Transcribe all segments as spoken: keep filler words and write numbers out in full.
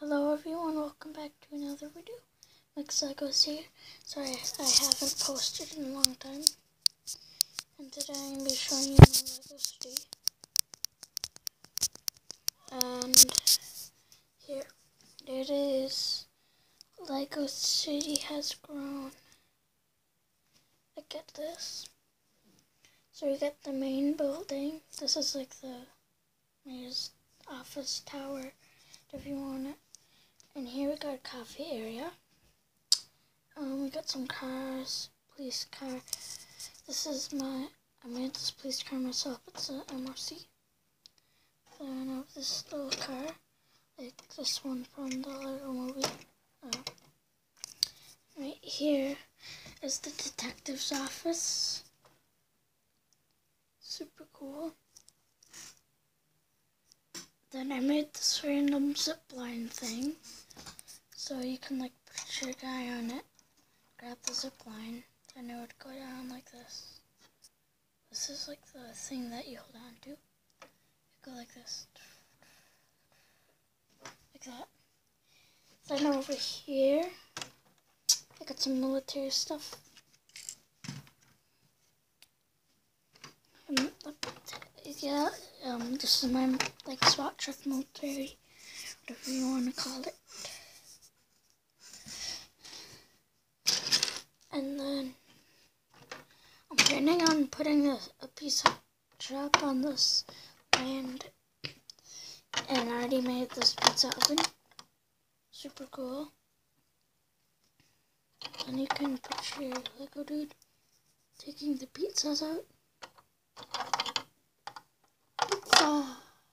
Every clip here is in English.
Hello everyone, welcome back to another video. Mix Legos here. Sorry, I haven't posted in a long time. And today I'm going to be showing you my Lego City. And here it is. Lego City has grown. Look at this. So we got the main building. This is like the mayor's office tower, if you want it. And here we got a coffee area. Um, we got some cars, police car. This is my, I made this police car myself. It's a M R C. Then I have this little car, like this one from the Lego movie. Uh, right here is the detective's office. Super cool. Then I made this random zipline thing. So you can like put your guy on it, grab the zip line, and it would go down like this. This is like the thing that you hold on to. You go like this. Like that. Then over here, I got some military stuff. Um, yeah, um, this is my like SWAT truck military, whatever you want to call it. And then I'm planning on putting a, a piece of trap on this land, and I already made this pizza oven. Super cool. And you can picture your Lego dude taking the pizzas out. Pizza!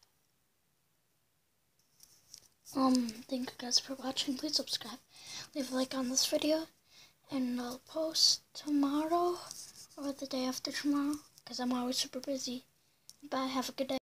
Um, thank you guys for watching. Please subscribe. Leave a like on this video. And I'll post tomorrow or the day after tomorrow because I'm always super busy. Bye. Have a good day.